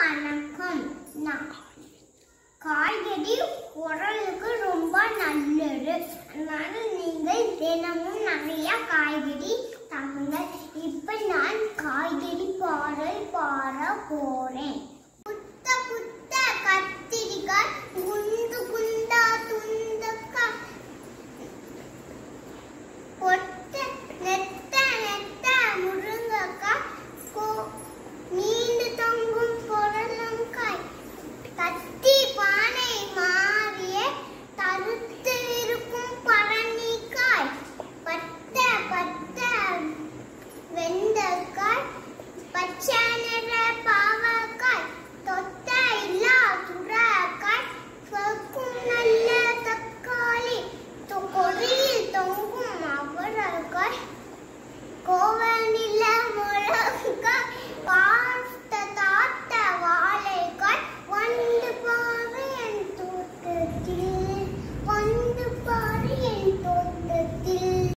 வணக்கம். காய்கறி உடலுக்கு ரொம்ப நல்லது. அதனால நீங்கள் தினமும் நிறைய காய்கறி சாப்பிடுங்க. இப்ப நான் காய்கறி பாடல் பாட போறேன்.